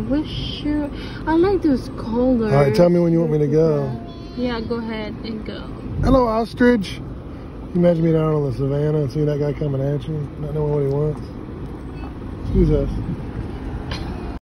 wish you. I like those colors. All right, tell me when you want me to go. Yeah, go ahead and go. Hello, Ostrich. You imagine me down on the savannah and seeing that guy coming at you, not knowing what he wants. Excuse us.